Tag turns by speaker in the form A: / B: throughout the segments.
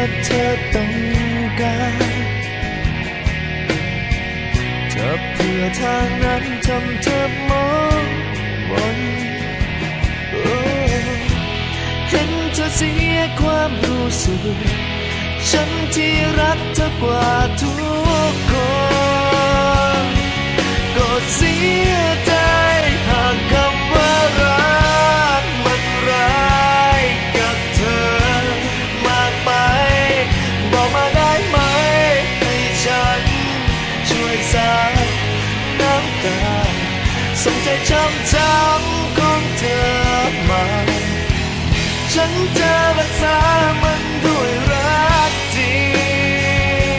A: เธอต้องการจะเพื่อทางนั้นทำเธอมองมนเห็นเธอเสียความรู้สึกฉันที่รักเธอกว่าทุกคนก็เสียใจหากคำว่ารักมันร้ายกับเธอมากไปบอกมาได้ไหมให้ฉันช่วยซับน้ำตาส่งใจช้ำของเธอมาฉันจะรักษามันด้วยรักจริง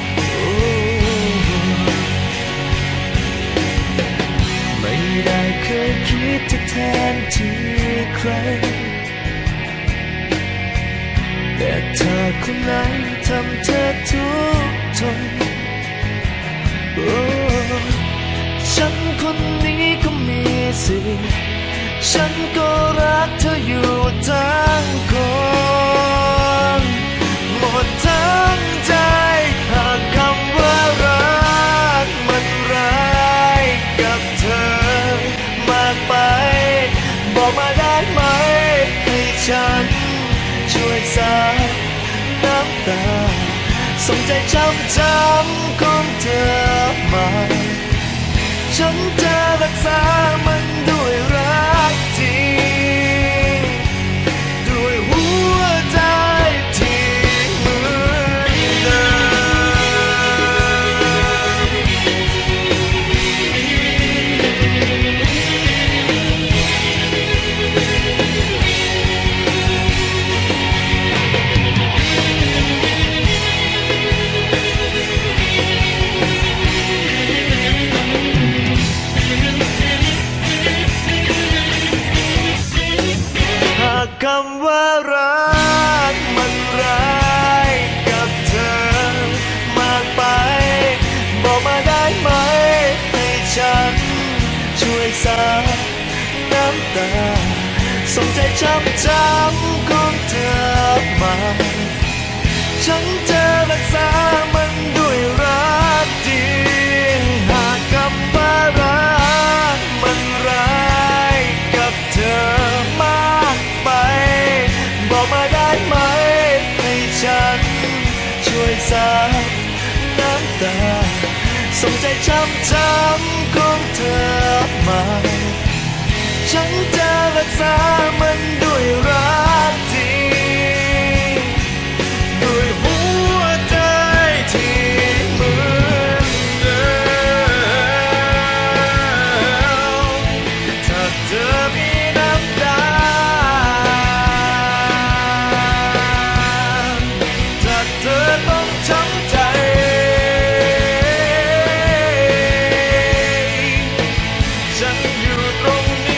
A: ไม่ได้เคยคิดจะแทนที่ใครแต่เธอคนไหนทำเธอทุกข์ทนฉันคนนี้ก็มีสิทธิ์ฉันก็รักเธออยู่ทั้งคนหมดทั้งใจหากคำว่ารักมันร้ายกับเธอมากไปบอกมาได้ไหมให้ฉันช่วยซับน้ำตาส่งใจช้ำของเธอมาฉันจะรักษามันด้วยรักจริงด้วยหัวใจที่เหมือนเดิคำว่ารักมันร้ายกับเธอมากไปบอกมาได้ไหมให้ฉันช่วยซับน้ำตาส่งใจช้ำของเธอมาฉันจะรักษามันด้วยรักจริงหากคำว่ารักมันร้ายกับเธอมากไปบอกมาได้ไหมให้ฉันช่วยซับน้ำตาส่งใจช้ำของเธอมาฉันจะรักษามันด้วยรักจริงด้วยหัวใจที่เหมือนเดิมถ้าเธอมีน้ำตาถ้าเธอต้องช้ำใจฉันอยู่ตรงนี้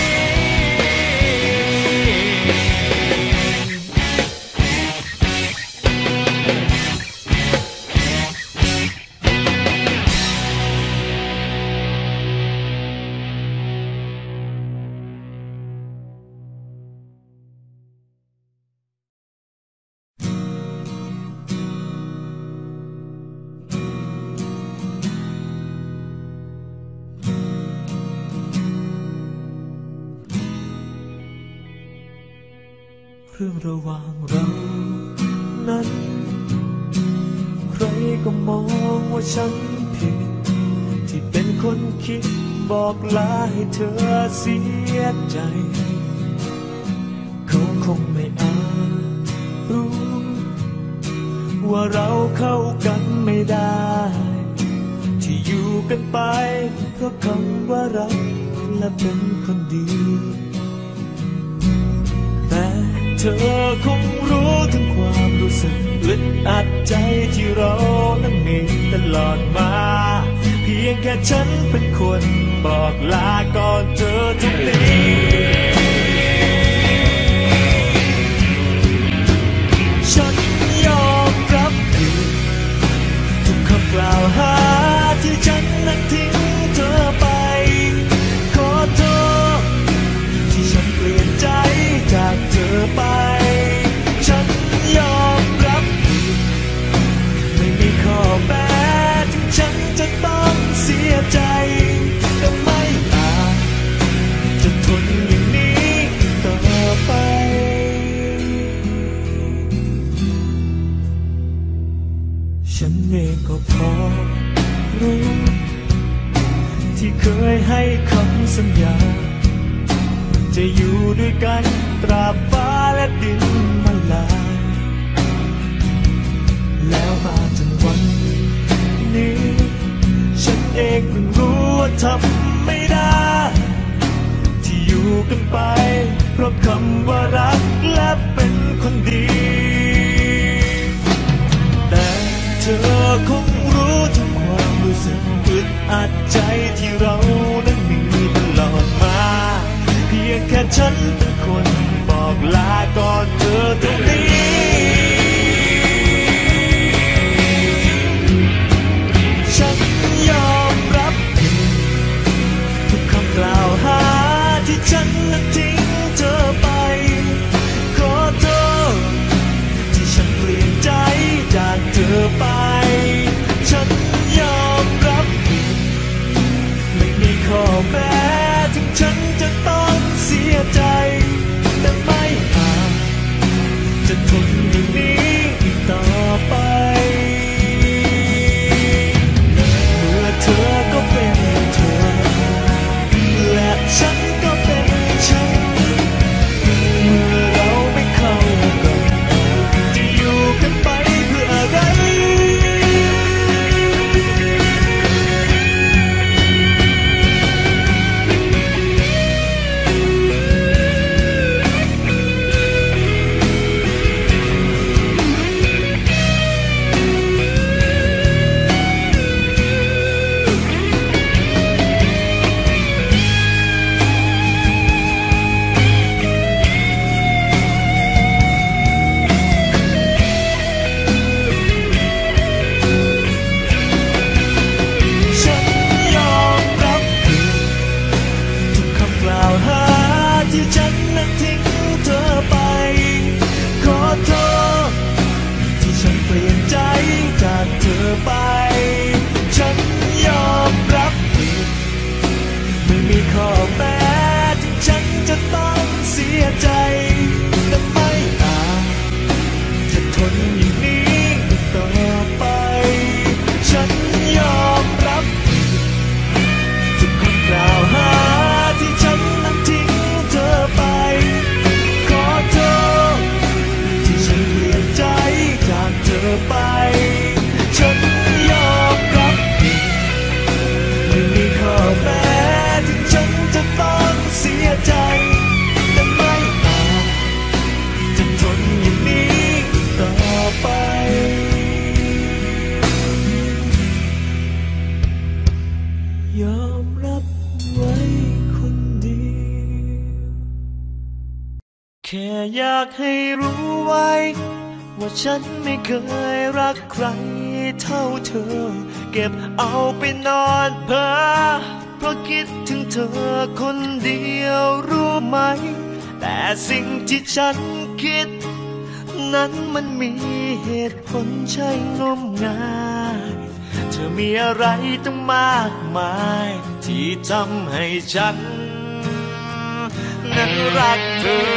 A: เรื่องระหว่างเรานั้นใครก็มองว่าฉันผิดที่เป็นคนคิดบอกลาให้เธอเสียใจเขาคงไม่อาจรู้ว่าเราเข้ากันไม่ได้ที่อยู่กันไปเพราะคำว่ารักและเป็นคนดีแต่เธอคงรู้ถึงความรู้สึกอึดอัดใจที่เรานั้นมีตลอดมาเพียงแค่ฉันเป็นคนบอกลาก่อนเธอทุกทีฉันยอมรับผิดทุกคำกล่าวหาที่ฉันนั้นทิ้งเธอไปขอโทษที่ฉันเปลี่ยนใจจากเธอไปฉันยอมรับเคยให้คำสัญญาจะอยู่ด้วยกันตราบฟ้าและดินมันลายแล้วมาจนวันนี้ฉันเองเพิ่งรู้ว่าทำไม่ได้ที่อยู่กันไปเพราะคำว่ารักและเป็นคนดีแต่เธอคงรู้ถึงความรู้สึกอึดอัดใจที่เรานั้นมีตลอดมาเพียงแค่ฉันเป็นคนบอกลาก่อนเธอตรงนี้ฉันยอมรับผิดทุกคำกล่าวหาที่ฉันนั้นทิ้งเธอไปขอโทษที่ฉันเปลี่ยนใจจากเธอไปฉันยอมรับผิดไม่มีข้อแม้ถึงฉันจะต้องเสียใจแต่ไม่อาจจะทนอย่างนี้อีกต่อไปเมื่อเธอก็เป็นเธอและฉันก็เป็นฉันเมื่อเราไม่เข้ากันจะอยู่กันไปเพื่ออะไรที่ฉันนั้นทิ้งเธอไปขอโทษที่ฉันเปลี่ยนใจจากเธอไปฉันยอมรับผิดไม่มีข้อแม้ที่ฉันจะต้องเสียใจแต่ไม่อาจจะทนอย่างนี้อีกต่อไปฉันยอมรับผิดทุกคำกล่าวหาที่ฉันนั้นทิ้งเธอไปขอโทษที่ฉันเปลี่ยนใจจากเธอไปฉันยอมรับผิดไม่มีข้อแม้ที่ฉันจะต้องเสียใจแต่ไม่อาจจะทนอย่างนี้ต่อไปยอมรับไว้คนเดียวแค่อยากให้รู้ไว้ว่าฉันไม่เคยรักใครเท่าเธอเก็บเอาไปนอนเพ้อเพราะคิดถึงเธอคนเดียวรู้ไหมแต่สิ่งที่ฉันคิดนั้นมันมีเหตุผลใช่งมงายเธอมีอะไรตั้งมากมายที่ทำให้ฉันนั้นรักเธอ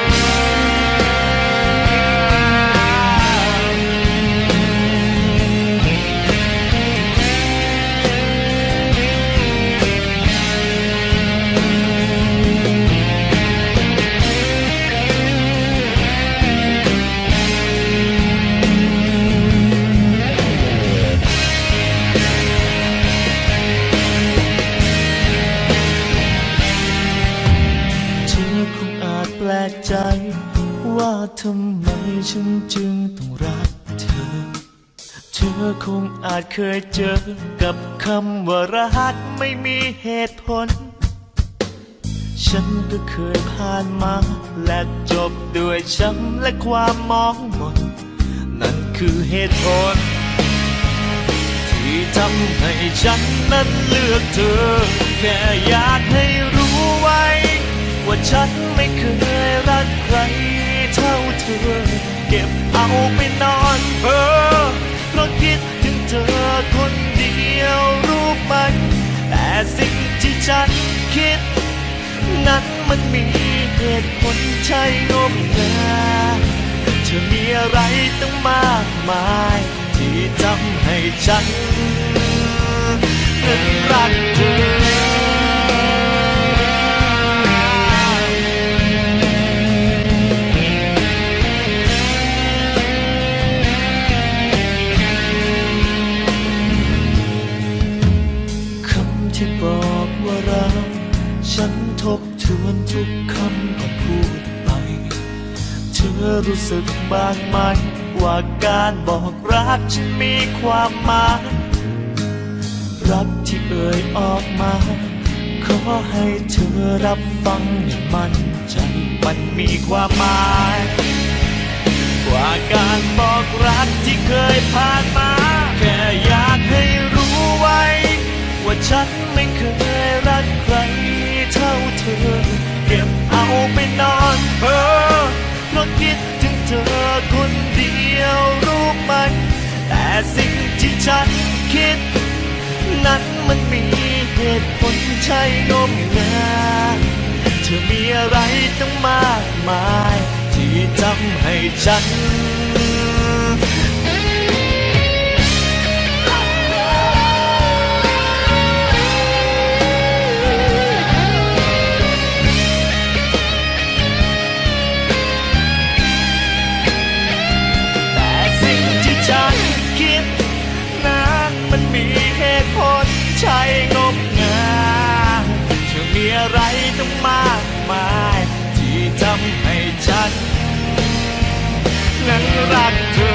A: แปลกใจว่าทำไมฉันจึงต้องรักเธอเธอคงอาจเคยเจอกับคำว่ารักไม่มีเหตุผลฉันก็เคยผ่านมาและจบด้วยช้ำและความมองหมนนั่นคือเหตุผลที่ทำให้ฉันนั้นเลือกเธอแค่อยากให้รู้ไว้ว่าฉันไม่เคยรักใครเท่าเธอเก็บเอาไปนอนเพ้อเพราะคิดถึงเธอคนเดียวรู้ไหมแต่สิ่งที่ฉันคิดนั้นมันมีเหตุผลใช่งมงายเธอมีอะไรตั้งมากมายที่ทำให้ฉันนั้นรักเธอบอกว่ารักฉันทบทวนทุกคำก่อนพูดไปเธอรู้สึกบ้างไหมว่าการบอกรักฉันมีความหมายรักที่เอ่ยออกมาขอให้เธอรับฟังให้มั่นใจมันมีความหมายกว่าการบอกรักที่เคยผ่านมาแค่อยากให้รู้ไว้ว่าฉันไม่เคยรักใครเท่าเธอเก็บเอาไปนอนเพราะคิดถึงเธอคนเดียวรู้ไหมแต่สิ่งที่ฉันคิดนั้นมันมีเหตุผลใช่งมงายเธอมีอะไรตั้งมากมายที่ทำให้ฉันมันมีเหตุผลใช่งมงายจะมีอะไรต้องมากมายที่ทำให้ฉันนั้นรักเธอ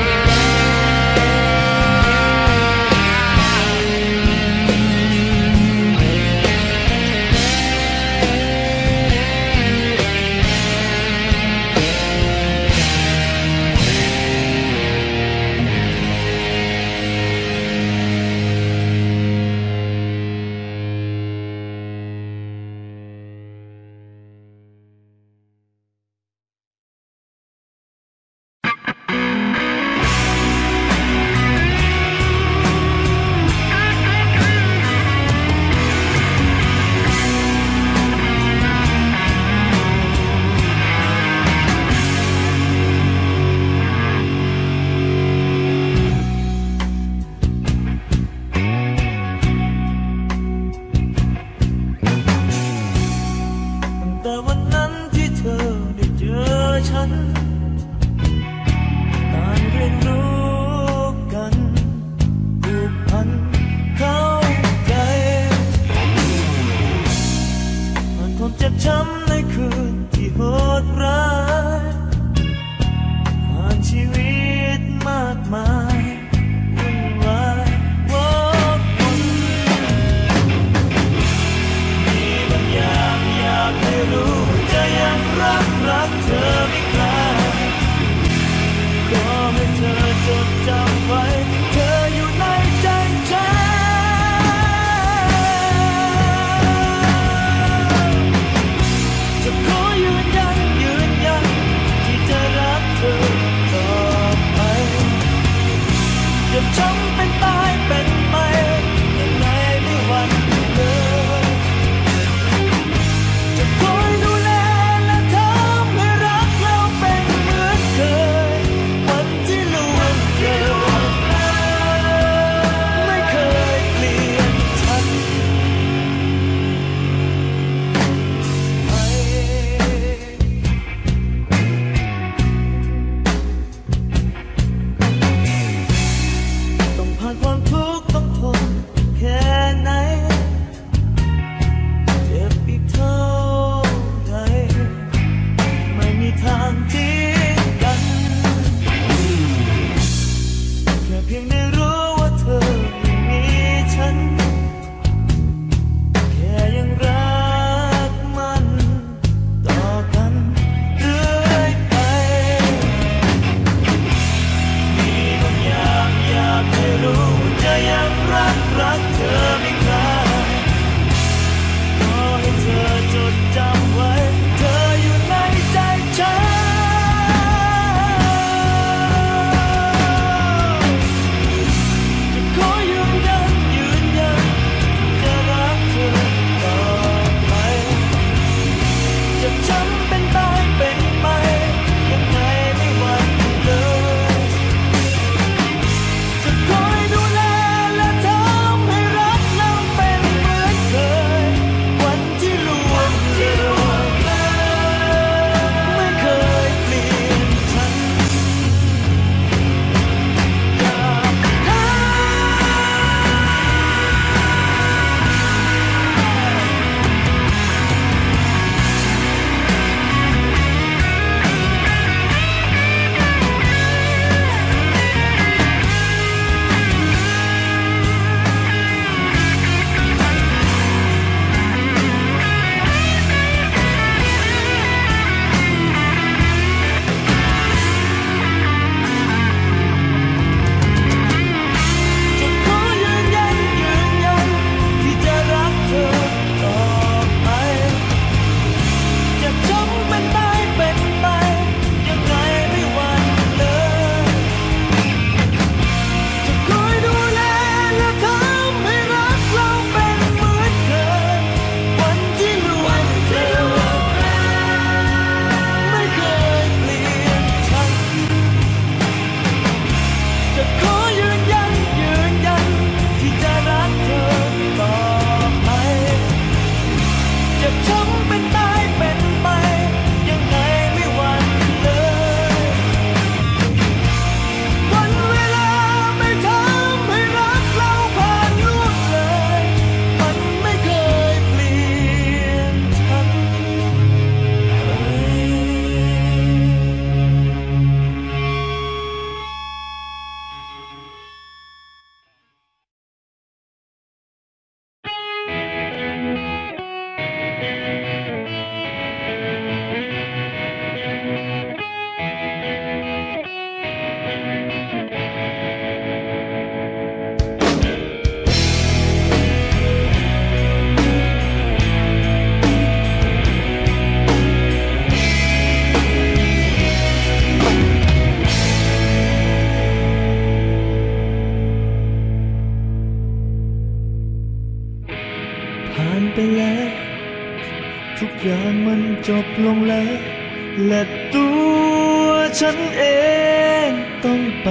A: แล้วทุกอย่างมันจบลงแล้วและตัวฉันเองต้องไป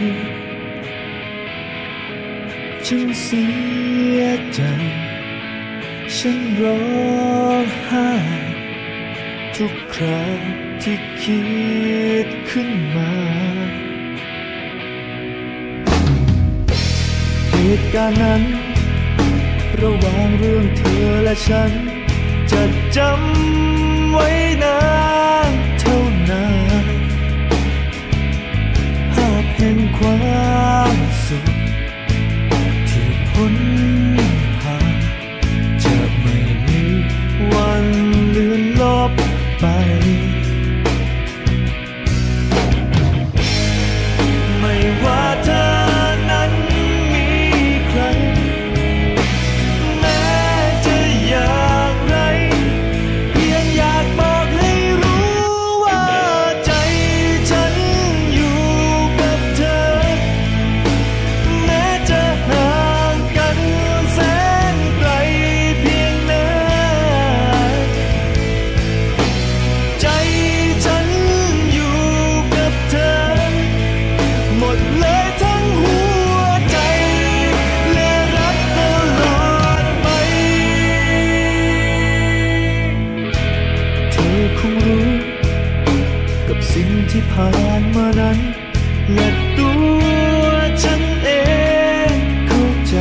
A: ฉันเสียใจฉันร้องไห้ทุกคราวที่คิดขึ้นมาเหตุการณ์นั้นระหว่างเรื่องเธอและฉันจะจำไว้นานเท่านานภาพแห่งความสุขที่พ้นผ่านจะไม่มีวันเลือนลบไปไม่ว่าเธอนั้นมีใครแม้จะอย่างไรเพียงอยากบอกให้รู้ว่าใจฉันอยู่กับเธอแม้จะห่างกันแสนไกลเพียงไหนใจฉันอยู่กับเธอหมดเลยทั้งหัวใจและรักตลอดไปเธอคงรู้กับสิ่งที่ผ่านมานั้นและตัวฉันเองเข้าใจ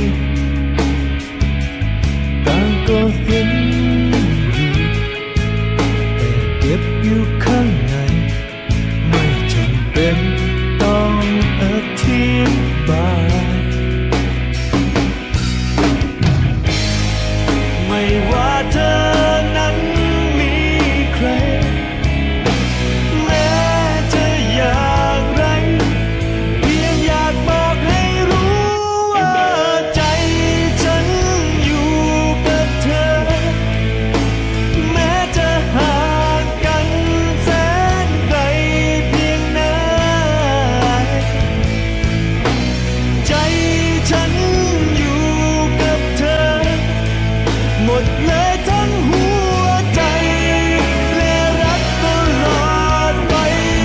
A: ต่างก็เห็นอยู่แต่เก็บอยู่ข้างในไม่จำเป็นต้องอธิบายไม่ว่าเธอนั้นมีใครแม้จะอย่างไรเพียงอยากบอกให้รู้ว่าใจฉันอยู่กับเธอแม้จะห่างกันแสนไกลเพียงไหนใจฉันอยู่กับเธอหมดเลยทั้งหัวใจและรักตลอดไป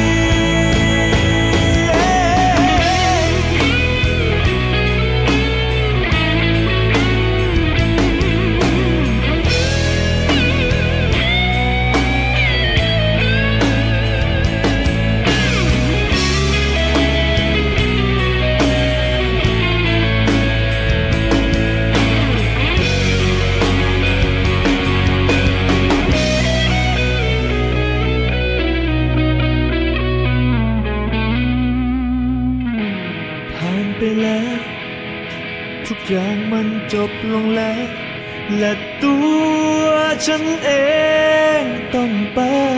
A: ผ่านไปแล้วทุกอย่างมันจบลงแล้วและตัวฉันเองต้องไป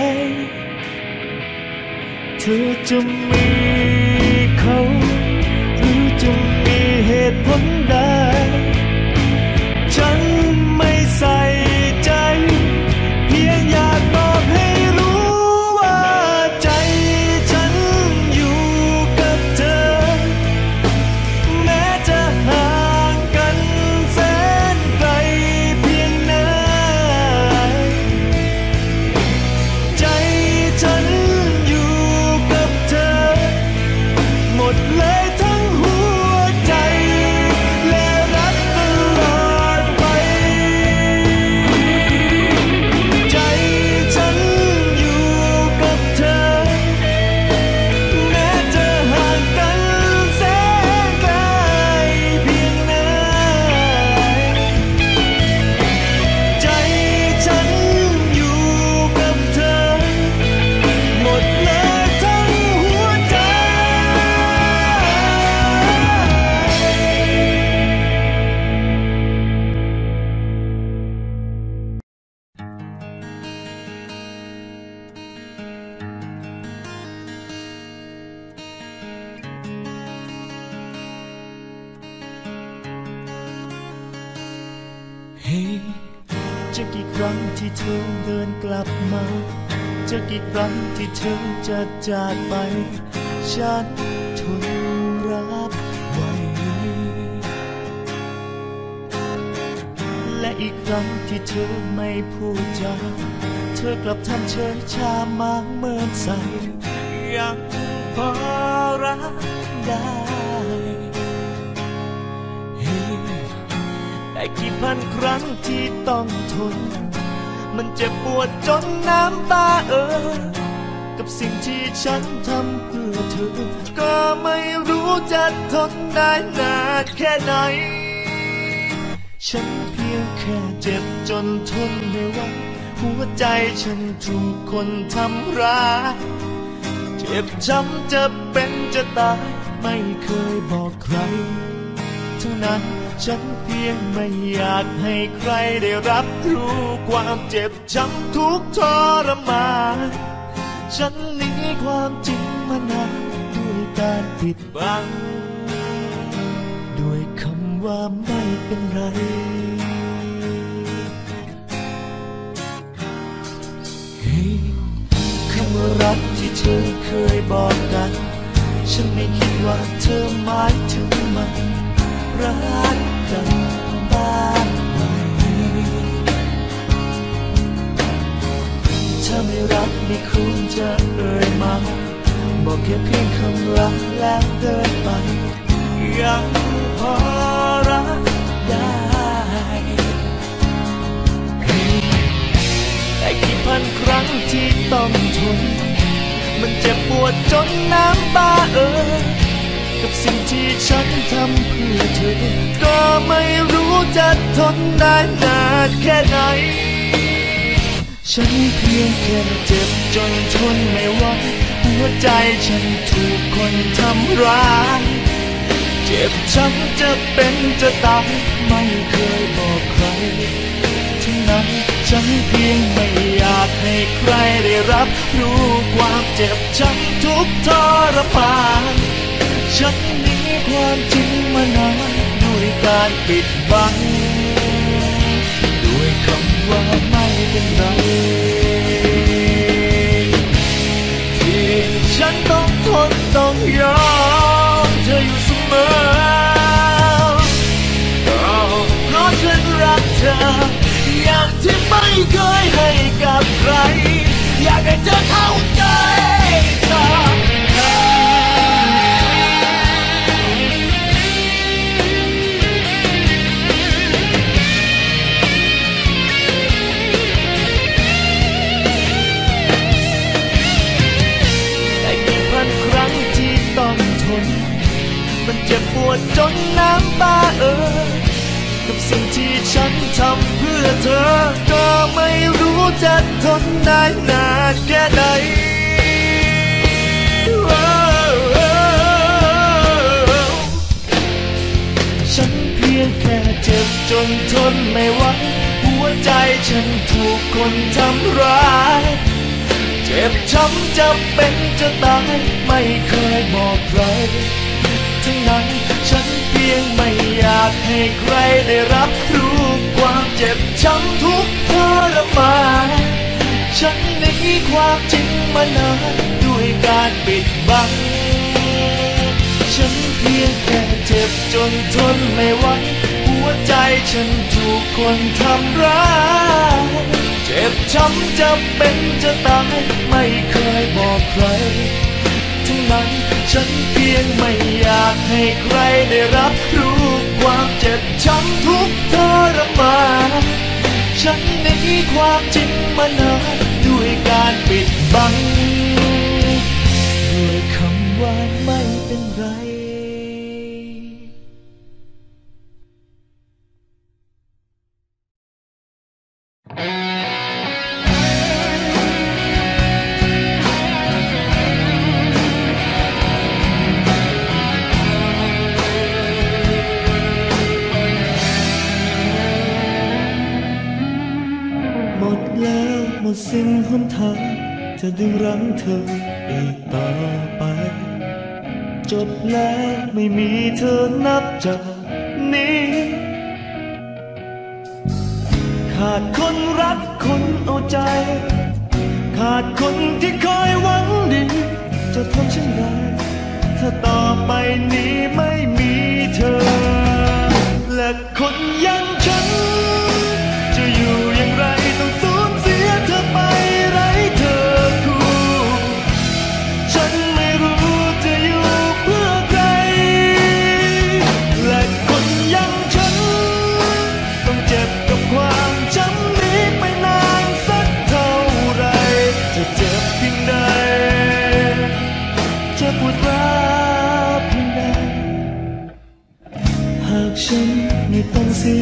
A: เธอจะมีเขาหรือจะมีเหตุผลใดฉันไม่ใส่ใจเพียงอยากบอกให้รู้ว่าใจฉันอยู่กับเธอแม้จะห่างกันแสนไกลเพียงไหนใจฉันอยู่กับเธอหมดเลยทั้งหัวใจและรักตลอดไปใจฉันอยู่กับเธอแม้จะห่างกันแสนไกลเพียงไหนใจฉันอยู่กับเธอหมดเลยทั้งหัวใจเฮ้จะกี่ครั้งที่เธอเดินกลับมาจะกี่ครั้งที่เธอจะจากไปฉันทนรับไว้และอีกครั้งที่เธอไม่พูดจาเธอกลับทำเฉยชามางเมินใสยังพอรักได้ได้กี่พันครั้งที่ต้องทนมันเจ็บปวดจนน้ำตากับสิ่งที่ฉันทำเพื่อเธอก็ไม่รู้จะทนได้นานแค่ไหนฉันเพียงแค่เจ็บจนทนไม่ไหวหัวใจฉันถูกคนทำร้ายเจ็บช้ำจะเป็นจะตายไม่เคยบอกใครทั้งนั้นฉันเพียงไม่อยากให้ใครได้รับรู้ความเจ็บช้ำทุกทรมานฉันหนีความจริงมานานด้วยการปิดบังด้วยคำว่าไม่เป็นไรคำว่ารักที่เธอเคยบอกกันฉันไม่คิดว่าเธอหมายถึงมันรักกันบ้างไหมถ้าไม่รักไม่ควรจะเอ่ยมาบอกแค่เพียงคำรักแล้วเดินไปยังพอรักได้แต่กี่พันครั้งที่ต้องทนมันเจ็บปวดจนน้ำตากับสิ่งที่ฉันทำเพื่อเธอก็ไม่รู้จะทนได้นานแค่ไหนฉันเพียงแค่เจ็บจนทนไม่ไหวหัวใจฉันถูกคนทำร้ายเจ็บช้ำจะเป็นจะตายไม่เคยบอกใครทั้งนั้นฉันเพียงไม่อยากให้ใครได้รับรู้ความเจ็บช้ำทุกทรมานฉันหนีความจริงมานานด้วยการปิดบังด้วยคำว่าไม่เป็นไรที่ฉันต้องทนต้องยอมเธออยู่เสมอก็เพราะฉันรักเธออย่างที่ไม่เคยให้กับใครอยากให้เธอเข้าใจสักครั้งมันเจ็บปวดจนน้ำตากับสิ่งที่ฉันทำเพื่อเธอก็ไม่รู้จะทนได้นานแค่ไหนฉันเพียงแค่เจ็บจนทนไม่ไหวหัวใจฉันถูกคนทำร้ายเจ็บช้ำจะเป็นจะตายไม่เคยบอกใครทั้งนั้นฉันเพียงไม่อยากให้ใครได้รับรู้ความเจ็บช้ำทุกทรมานฉันหนีความจริงมานานด้วยการปิดบังฉันเพียงแค่เจ็บจนทนไม่ไหวหัวใจฉันถูกคนทำร้ายเจ็บช้ำจะเป็นจะตายไม่เคยบอกใครทั้งนั้นฉันเพียงไม่อยากให้ใครได้รับรู้ความเจ็บช้ำทุกทรมานฉันหนีความจริงมานานด้วยการปิดบังด้วยคำว่าไม่เป็นไรหมดสิ้นหนทางจะดึงรั้งเธออีกต่อไปจบแล้วไม่มีเธอนับจากนี้ขาดคนรักคนเอาใจขาดคนที่คอยหวังดีจะทำเช่นไรถ้าต่อไปนี้ไม่มีเธอและคนอย่างฉัน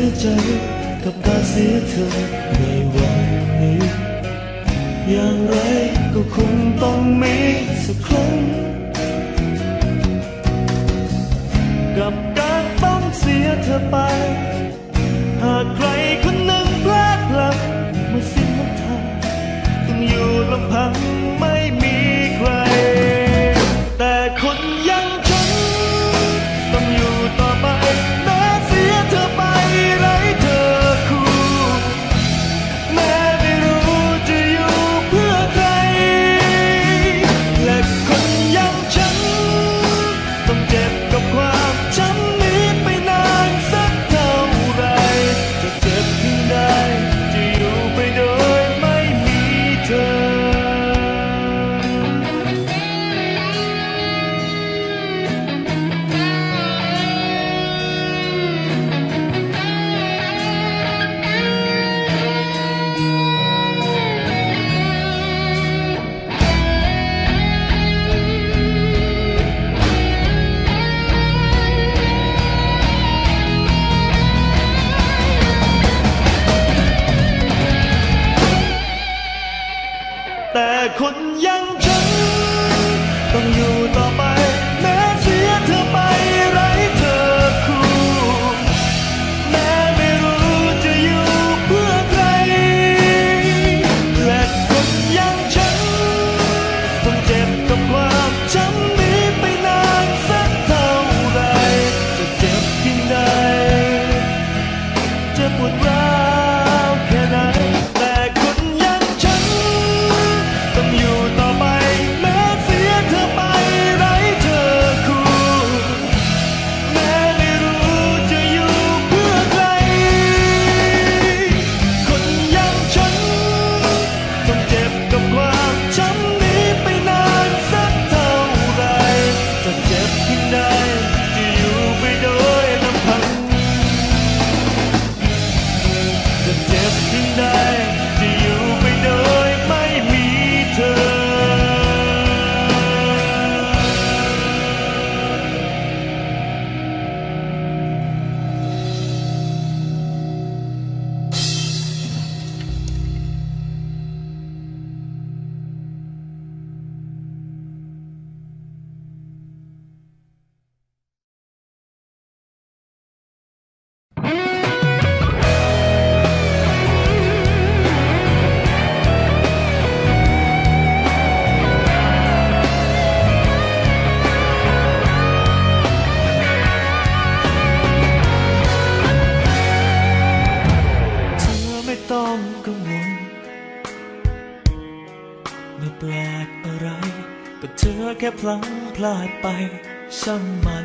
A: ใจกับการเสียเธอในวันนี้อย่างไรก็คงต้องมีสักครั้งกับการต้องเสียเธอไปหากใครคนหนึ่งพลาดพลั้งมาสิ้นหนทางต้องอยู่ลำพังไม่มีใครแต่คนอย่างฉันต้องอยู่ต่อไปแม้เสียเธอไปไร้เธอคู่แม้ไม่รู้จะอยู่เพื่อใครและคนอย่างฉันต้องเจ็บกับความช้ำนี้ไปนานสักเท่าไรจะเจ็บเพียงใดจะอยู่ไปโดยไม่มีเธอแต่คนอย่างฉันต้องอยู่ต่อไปแม้เสียเธอไปไร้เธอคู่แม้ไม่รู้จะอยู่เพื่อใครและคนอย่างฉันต้องเจ็บกับความช้ำนี้ไปนานสักเท่าไรจะเจ็บเพียงใดจะปวดร้าวแค่ไหนแต่คนอย่างฉันต้องอยู่ต่อไปแม้เสียเธอไปไร้เธอคู่แม้ไม่รู้จะอยู่เพื่อใครคนอย่างฉันต้องเจ็บกับความช้ำนี้ไปนานสักเท่าไรจะเจ็บเพียงใดจะอยู่ไปโดยลำพังจะเจ็บเพียงใดจะอยู่ไปโดยไม่มีเธอต้องกังวลไม่แปลกอะไรก็เธอแค่พลั้งพลาดไปช่างมัน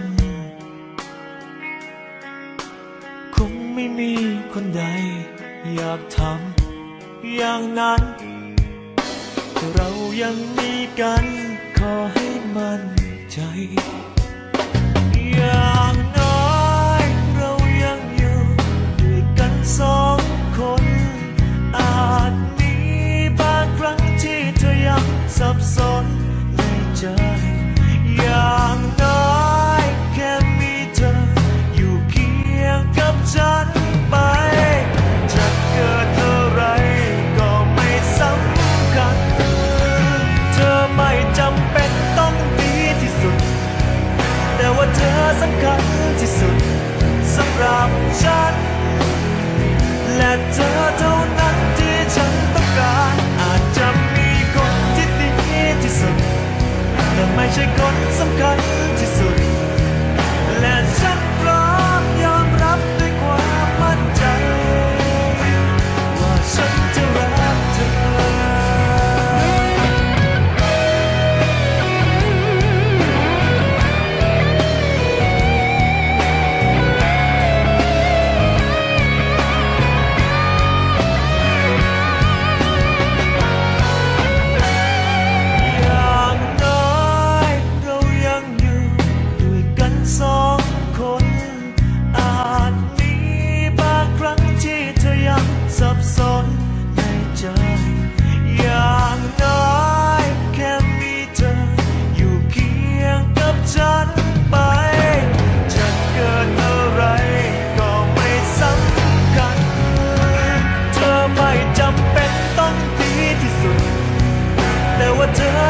A: คงไม่มีคนใดอยากทำอย่างนั้นแต่เรายังมีกันขอให้มั่นใจอย่างน้อยเรายังอยู่ด้วยกันสองคนอาจมีบางครั้งที่เธอยังสับสนในใจอย่างน้อยแค่มีเธออยู่เคียงกับฉันไปจะเกิดอะไรก็ไม่สำคัญเธอไม่จำเป็นต้องดีที่สุด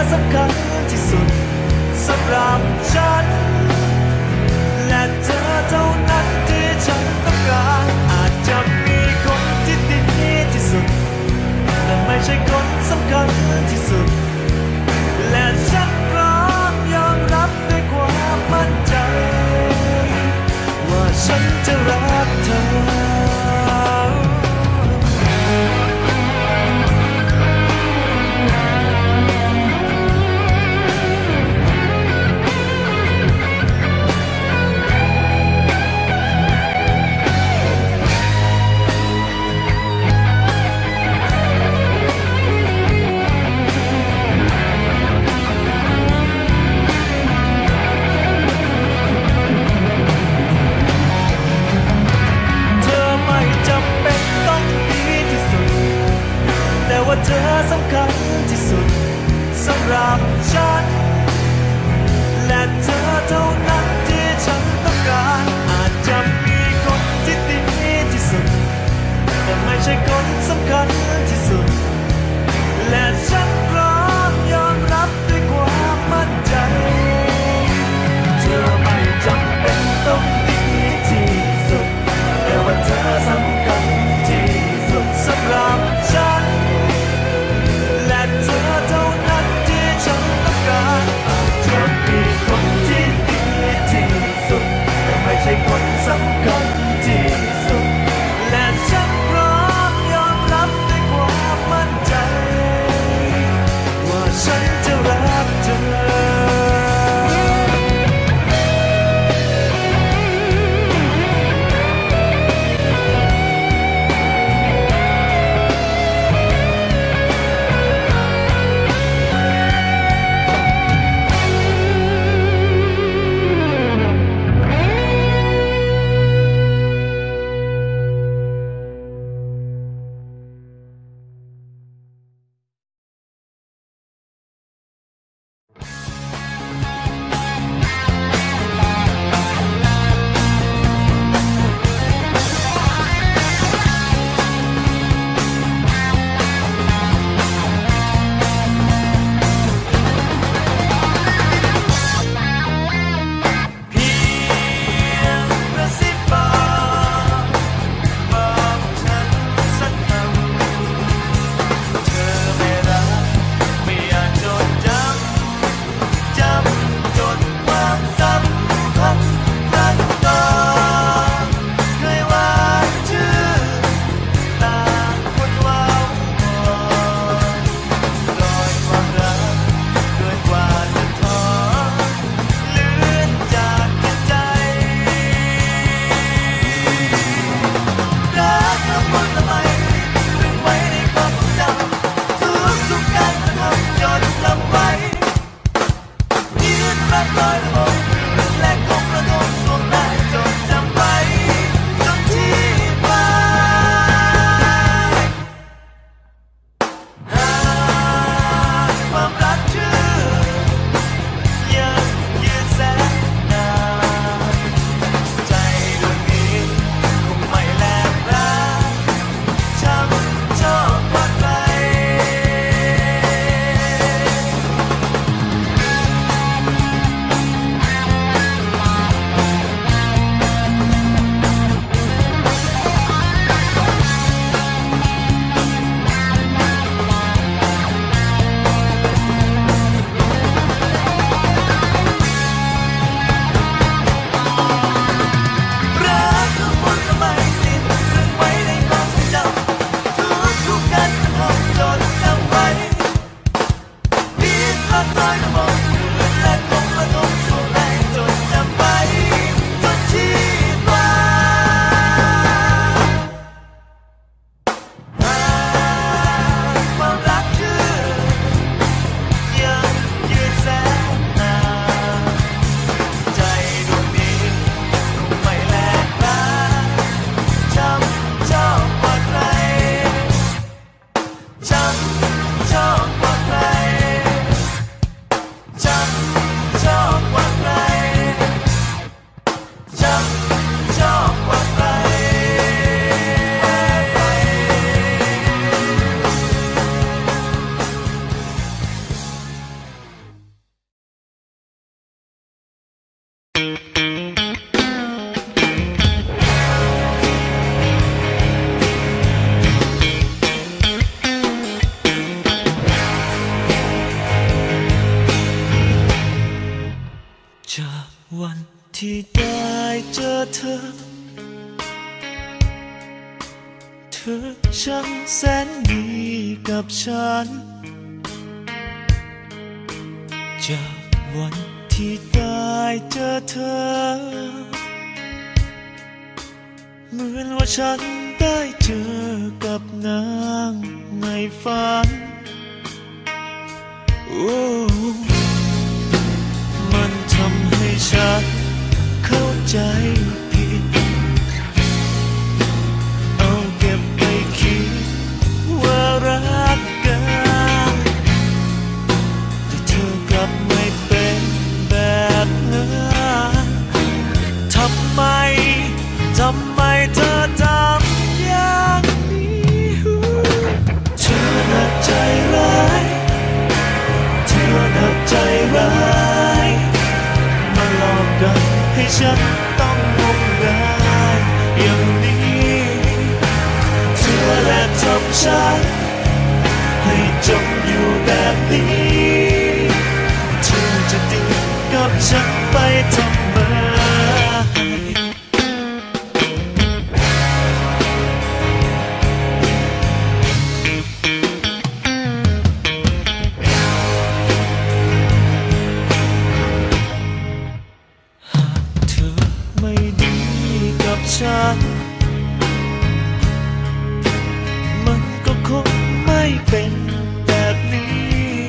A: สำคัญที่สุดสำหรับฉันและเธอเท่านั้นที่ฉันต้องการอาจจะมีคนที่ดีที่สุดแต่ไม่ใช่คนสำคัญที่สุดและฉันพร้อมยอมรับด้วยความมั่นใจว่าฉันจะรักเธอเธอสำคัญที่สุดสำหรับฉันและเธอเท่านั้นที่ฉันต้องการอาจจะมีคนที่ดีที่สุดแต่ไม่ใช่คนสำคัญที่สุดและฉันพร้อมยอมรับด้วยความมั่นใจเธอไม่จำเป็นต้องดีที่สุดแต่ว่าเธอสำคัญที่สุดสำหรับฉันและเธอเท่านั้นที่ฉันต้องการอาจจะมีคนที่ดีที่สุดแต่ไม่ใช่คนสำคัญที่สุดและฉันพร้อมยอมรับด้วยควจากวันที่ได้เจอเธอช่างแสนดีกับฉันจากวันที่ได้เจอเธอเหมือนว่าฉันได้เจอกับนางในฝันโอ้มันทำให้ฉันเข้าใจผิดเอาเก็บไปคิดว่ารักกันแต่เธอกลับไม่เป็นแบบนั้นทำไมเธอทำอย่างนี้เธอน่ะใจร้ายเธอน่ะใจร้ายมาหลอกกันให้ฉันต้องงมงายอย่างนี้เธอแหละทำฉันให้จมอยู่แบบนี้เธอจะติดกับฉันไปทำไมฉันมันก็คงไม่เป็นแบบนี้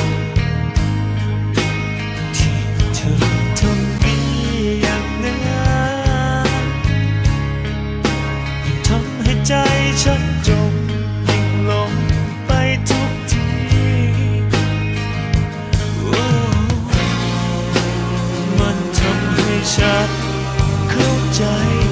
A: ที่เธอทำดีอย่างนั้นยิ่งทำให้ใจฉันจมยิ่งลงไปทุกทีมันทำให้ฉันเข้าใจ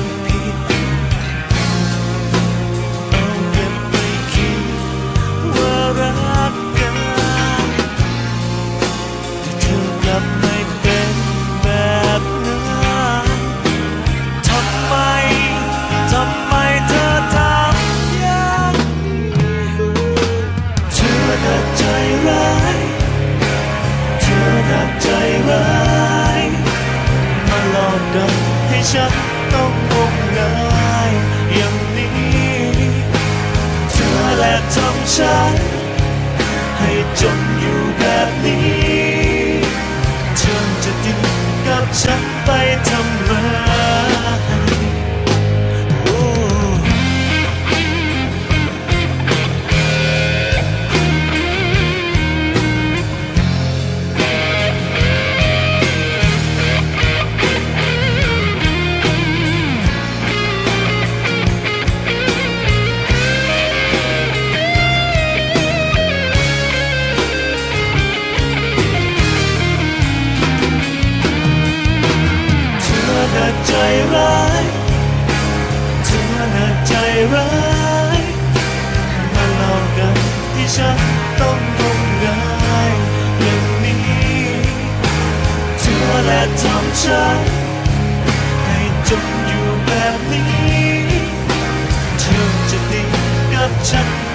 A: ให้ฉันต้องงมงายอย่างนี้เธอแหละทำฉันให้จมอยู่แบบนี้เธอจะติดกับฉันไปทำไมใจร้ายเธอน่ะใจร้ายมาหลอกกันที่ฉันต้องงมงายอย่างนี้เธอแหละทำฉันให้จมอยู่แบบนี้เธอจะติดกับฉัน